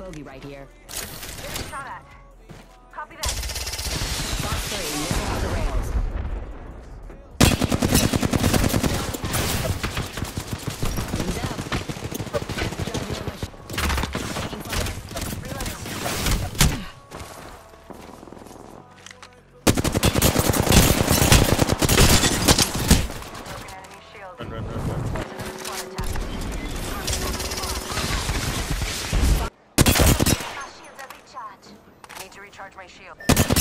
bogey right here. Getting shot at. Copy that. Box 3, missile off the rails. Wings out. Charging on my taking fire. Reloading. Broken enemy shield. Run. Squad attack. My shields are recharged. Need to recharge my shield.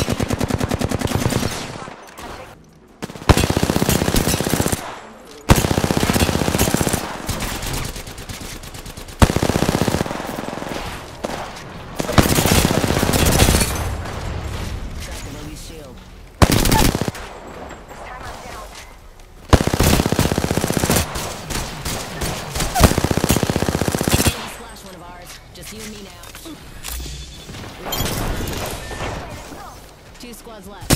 Crack the bogey's shield. This time I'm down. Bogey splash one of ours. Just you and me now. 2 squads left.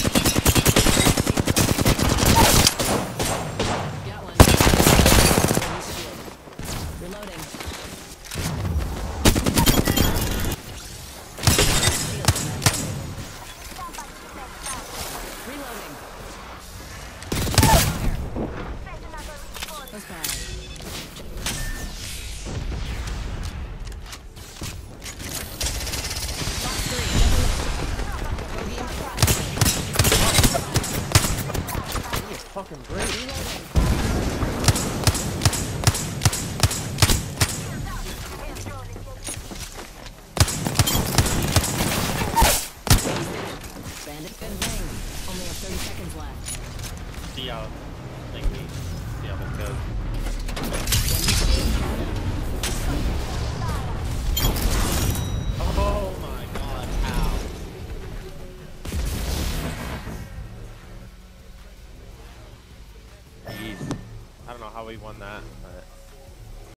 Got one. Bogey's shield. Reloading. Reloading. That's bad. Box 3, bogey in front. He is fucking great. Reloading. Bandit, good thing. Only have 30 seconds left. See how thingy. See how this goes. Oh my god, ow. Jeez. I don't know how we won that.